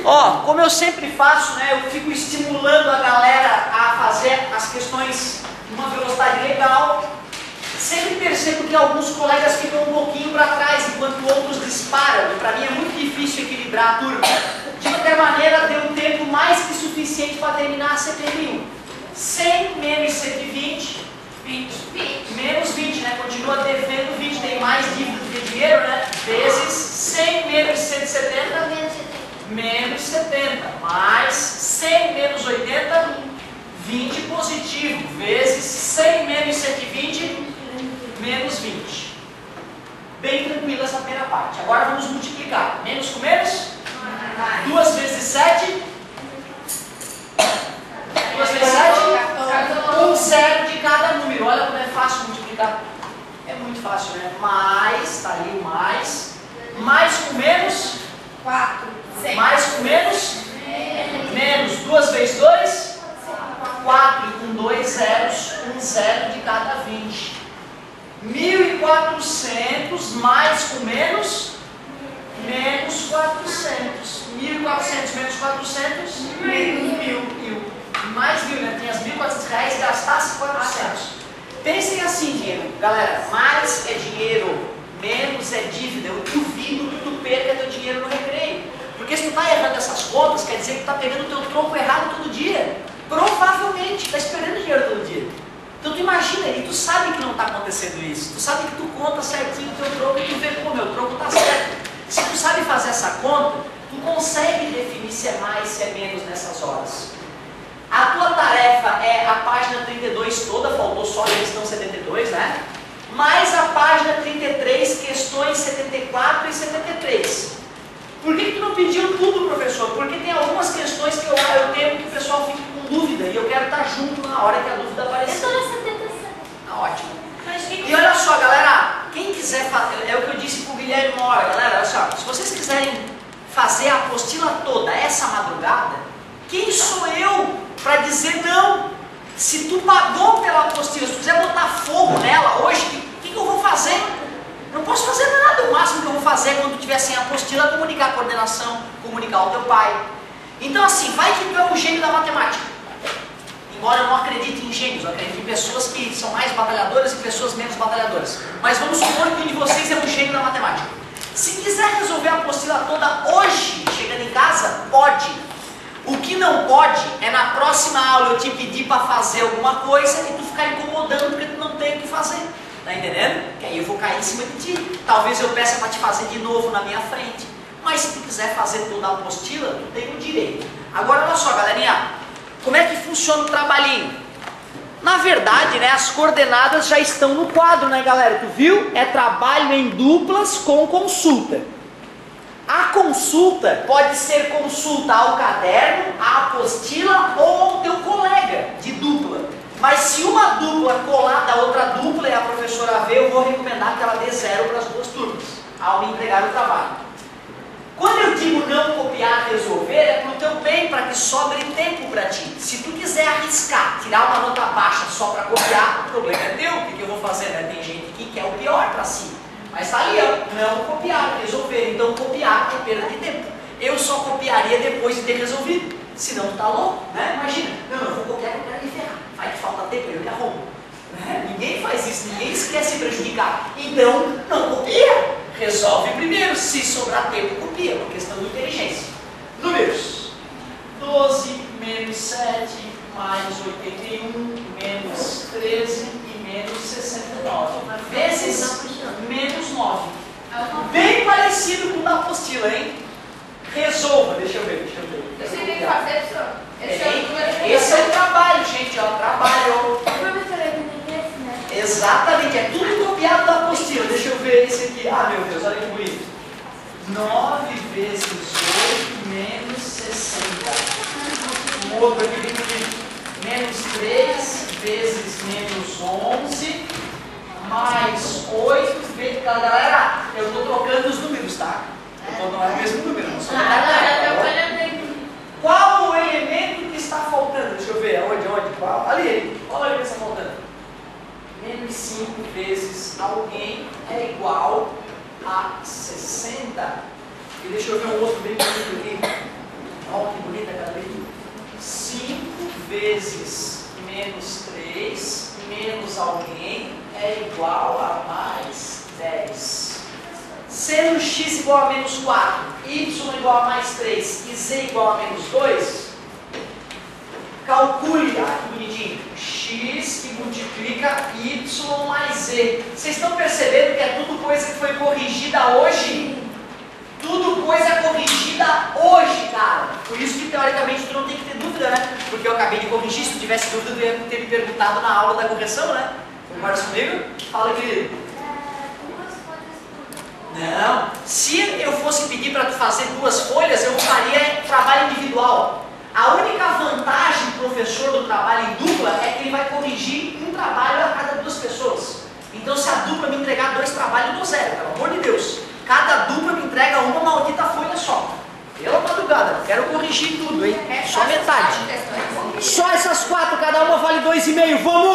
Ó, como eu sempre faço, né, eu fico estimulando a galera a fazer as questões numa velocidade legal. Sempre percebo que alguns colegas ficam um pouquinho para trás, enquanto outros disparam. Para mim é muito difícil equilibrar a turma. De qualquer maneira, deu um tempo mais que suficiente para terminar a CPM1. 100 menos 120, 20. Menos 20, né? Continua devendo 20, tem mais dívida do que dinheiro, né? Vezes 100 menos 170, menos 70. Mais 100 menos 80, 20 positivo. Vezes 100 menos 120, menos 20. Bem tranquila essa primeira parte. Agora vamos multiplicar. Menos com menos? 2 vezes 7. 2 vezes 7. Um zero de cada número. Olha como é fácil multiplicar. É muito fácil, né? Mais, tá ali o mais. Mais com menos? 4. Mais com menos? Menos. 2 vezes 2? 4. E com 2 zeros, um zero de cada 20. 1.400 mais com menos? Menos 400. 1.400 menos 400? Mil. Mais 1.000, né? Tem as 1.400 reais, gastasse 400. Pensem assim, dinheiro. Galera, mais é dinheiro, menos é dívida. Eu duvido que tu perca teu dinheiro no recreio. Porque se tu tá errando essas contas, quer dizer que tu tá pegando o teu troco errado todo dia. Provavelmente, tá esperando dinheiro todo dia. Então tu imagina, e tu sabe que não está acontecendo isso. Tu sabe que tu conta certinho o teu troco e tu vê, pô, meu troco está certo. Se tu sabe fazer essa conta, tu consegue definir se é mais, se é menos nessas horas. A tua tarefa é a página 32 toda, faltou só a questão 72, né? Mais a página 33, questões 74 e 73. Por que tu não pediu tudo, professor? Porque tem algumas questões que eu temo que o pessoal fique com dúvida e eu quero estar junto na hora que a dúvida aparecer. Eu estou na 77. Tá ótimo. E olha só, galera, quem quiser fazer, é o que eu disse pro Guilherme uma hora, galera, olha só, se vocês quiserem fazer a apostila toda essa madrugada, quem sou eu para dizer não? Se tu pagou pela apostila, se tu quiser botar fogo nela hoje, o que eu vou fazer? Não posso fazer nada, o máximo que eu vou fazer é quando tiver sem apostila, comunicar a coordenação, comunicar ao teu pai. Então assim, vai que tu é um gênio da matemática. Embora eu não acredite em gênios, eu acredito em pessoas que são mais batalhadoras e pessoas menos batalhadoras. Mas vamos supor que um de vocês é um gênio da matemática. Se quiser resolver a apostila toda hoje, chegando em casa, pode. O que não pode é na próxima aula eu te pedir para fazer alguma coisa e tu ficar incomodando porque tu não tem o que fazer. Tá entendendo? Que aí eu vou cair em cima de ti. Talvez eu peça para te fazer de novo na minha frente. Mas se tu quiser fazer toda a apostila, tu tem o direito. Agora olha só, galerinha. Como é que funciona o trabalhinho? Na verdade, né, as coordenadas já estão no quadro, né, galera? Tu viu? É trabalho em duplas com consulta. A consulta pode ser consulta ao caderno, à apostila ou ao teu colega de dupla. Mas se uma dupla colar da outra dupla e a professora vê, eu vou recomendar que ela dê 0 para as duas turmas, ao me entregar o trabalho. Quando eu digo não copiar, resolver, é para o teu bem, para que sobre tempo para ti. Se tu quiser arriscar, tirar uma nota baixa só para copiar, o problema é teu. O que eu vou fazer? Né? Tem gente que quer o pior para si. Mas tá ali, ó, não copiar, resolver. Então copiar é perda de tempo. Eu só copiaria depois de ter resolvido. Senão tu tá louco, né? Imagina, não, eu vou copiar que eu quero me ferrar. Vai que falta tempo, eu me arrumo. Né? Ninguém faz isso, ninguém quer se prejudicar. Então, não copia. Resolve primeiro, se sobrar tempo, copia, por questão de inteligência. Números: 12 menos 7, mais 81, menos 13 e menos 69. Vezes menos 9. Bem parecido com o da apostila, hein? Resolva, deixa eu ver. Você tem que fazer, professor? Esse é o trabalho, gente, ó, trabalho. Exatamente, é tudo copiado da apostila. Deixa eu ver esse aqui. Ah, meu Deus, olha que bonito. 9 vezes 8 menos 60. Um outro aqui bem bonito. Menos 3 vezes menos 11. Mais 8 vezes... Galera, eu estou trocando os números, tá? Não é o mesmo número, não sou Qual o elemento que está faltando? Deixa eu ver, onde? Qual? Ali, qual elemento está faltando? Menos 5 vezes alguém é igual a 60. E deixa eu ver um outro bem bonito aqui. igual a menos 4, y igual a mais 3 e z igual a menos 2, calcule, que bonitinho, x que multiplica y mais z. Vocês estão percebendo que é tudo coisa que foi corrigida hoje? Tudo coisa corrigida hoje, cara. Por isso que, teoricamente, tu não tem que ter dúvida, né? Porque eu acabei de corrigir. Se tu tivesse dúvida, tu ia ter me perguntado na aula da correção, né? Concorda comigo? Fala, querido. Não. Se eu fosse pedir para tu fazer 2 folhas, eu faria trabalho individual. A única vantagem do professor do trabalho em dupla é que ele vai corrigir um trabalho a cada 2 pessoas. Então, se a dupla me entregar 2 trabalhos, eu dou 0, pelo amor de Deus. Cada dupla me entrega uma maldita folha só. Pela madrugada, quero corrigir tudo, hein? Só metade. Só essas 4, cada uma vale 2,5. Vamos!